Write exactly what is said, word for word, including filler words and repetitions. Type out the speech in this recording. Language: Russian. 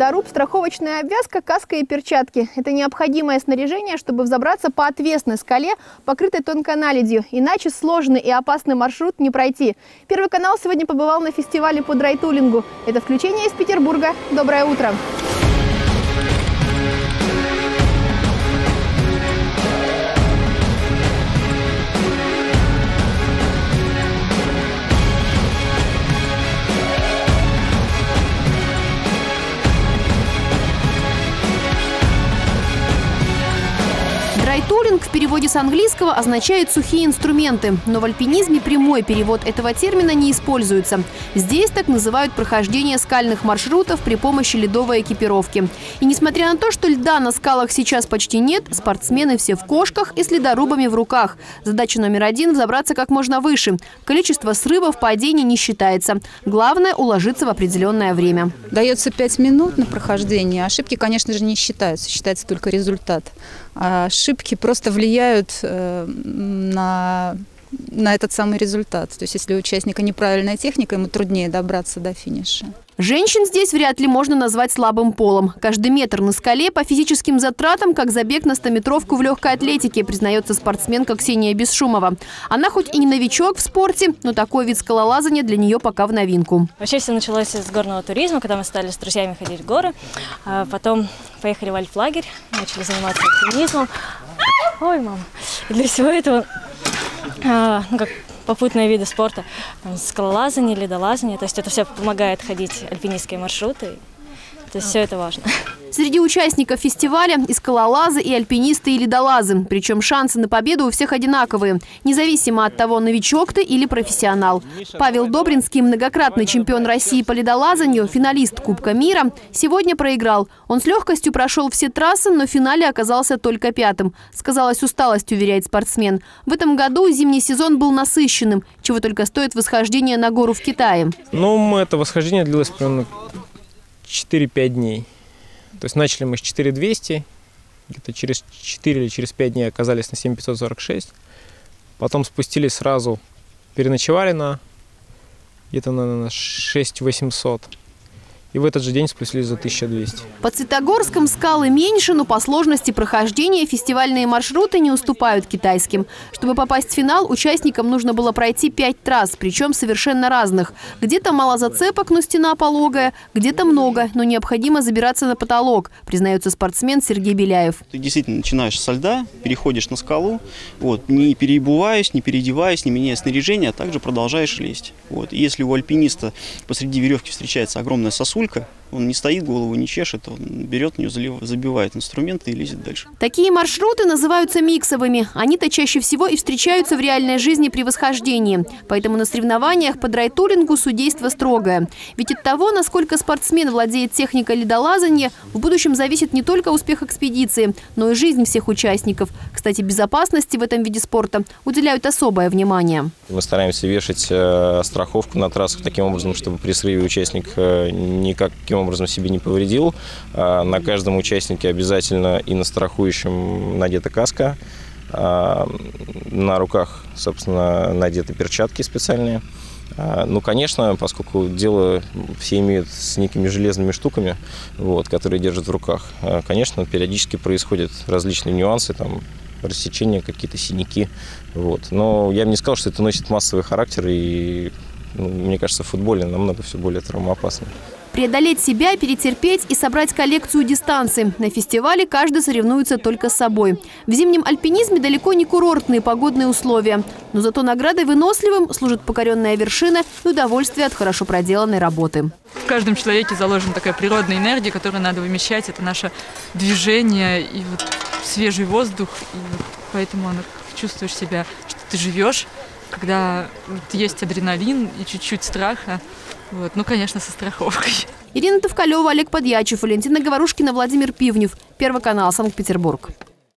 ледоруб, страховочная обвязка, каска и перчатки. Это необходимое снаряжение, чтобы взобраться по отвесной скале, покрытой тонкой наледью. Иначе сложный и опасный маршрут не пройти. Первый канал сегодня побывал на фестивале по драйтулингу. Это включение из Петербурга. Доброе утро! Драйтулинг в переводе с английского означает «сухие инструменты», но в альпинизме прямой перевод этого термина не используется. Здесь так называют прохождение скальных маршрутов при помощи ледовой экипировки. И несмотря на то, что льда на скалах сейчас почти нет, спортсмены все в кошках и с ледорубами в руках. Задача номер один – взобраться как можно выше. Количество срывов, падений не считается. Главное – уложиться в определенное время. Дается пять минут на прохождение. Ошибки, конечно же, не считаются. Считается только результат. А ошибки просто влияют э, на, на этот самый результат. То есть если у участника неправильная техника, ему труднее добраться до финиша. Женщин здесь вряд ли можно назвать слабым полом. Каждый метр на скале по физическим затратам, как забег на стометровку в легкой атлетике, признается спортсменка Ксения Бесшумова. Она хоть и не новичок в спорте, но такой вид скалолазания для нее пока в новинку. Вообще все началось с горного туризма, когда мы стали с друзьями ходить в горы. А потом поехали в альплагерь, начали заниматься альпинизмом. Ой, мама. И для всего этого, а, ну как... попутные виды спорта, там, скалолазание, ледолазание, то есть это все помогает ходить альпинистские маршруты, то есть все это важно. Среди участников фестиваля и скалолазы, и альпинисты, и ледолазы. Причем шансы на победу у всех одинаковые, независимо от того, новичок ты или профессионал. Павел Добринский, многократный чемпион России по ледолазанию, финалист Кубка мира, сегодня проиграл. Он с легкостью прошел все трассы, но в финале оказался только пятым. Сказалась усталость, уверяет спортсмен. В этом году зимний сезон был насыщенным, чего только стоит восхождение на гору в Китае. Ну, это восхождение длилось примерно четыре-пять дней. То есть начали мы с четыре тысячи двухсот, где-то через четыре или через пять дней оказались на семь тысяч пятьсот сорок шесть. Потом спустились сразу, переночевали на где-то на шесть тысяч восемьсот. И в этот же день спустились за тысячу двести. По Цветогорском скалы меньше, но по сложности прохождения фестивальные маршруты не уступают китайским. Чтобы попасть в финал, участникам нужно было пройти пять трасс, причем совершенно разных. Где-то мало зацепок, но стена пологая, где-то много, но необходимо забираться на потолок, признается спортсмен Сергей Беляев. Ты действительно начинаешь со льда, переходишь на скалу, вот, не переобуваясь, не переодеваясь, не меняя снаряжение, а также продолжаешь лезть. Вот. И если у альпиниста посреди веревки встречается огромная сосулька, он не стоит, голову не чешет, он берет на нее, забивает инструменты и лезет дальше. Такие маршруты называются миксовыми. Они-то чаще всего и встречаются в реальной жизни при восхождении. Поэтому на соревнованиях по драйтулингу судейство строгое. Ведь от того, насколько спортсмен владеет техникой ледолазания, в будущем зависит не только успех экспедиции, но и жизнь всех участников. Кстати, безопасности в этом виде спорта уделяют особое внимание. Мы стараемся вешать э, страховку на трассах таким образом, чтобы при срыве участник э, никаким образом себе не повредил. На каждом участнике обязательно и на страхующем надета каска. На руках, собственно, надеты перчатки специальные. Ну, конечно, поскольку дело все имеют с некими железными штуками, вот, которые держат в руках, конечно, периодически происходят различные нюансы, там, рассечения, какие-то синяки. Вот. Но я бы не сказал, что это носит массовый характер, и, ну, мне кажется, в футболе намного все более травмоопасно. Преодолеть себя, перетерпеть и собрать коллекцию дистанций. На фестивале каждый соревнуется только с собой. В зимнем альпинизме далеко не курортные погодные условия. Но зато наградой выносливым служит покоренная вершина и удовольствие от хорошо проделанной работы. В каждом человеке заложена такая природная энергия, которую надо вымещать. Это наше движение и вот свежий воздух. И вот поэтому оно, чувствуешь себя, что ты живешь, когда вот есть адреналин и чуть-чуть страха. Вот. Ну, конечно, со страховкой. Ирина Товкалева, Олег Подьячев, Валентина Говорушкина, Владимир Пивнев. Первый канал, Санкт-Петербург.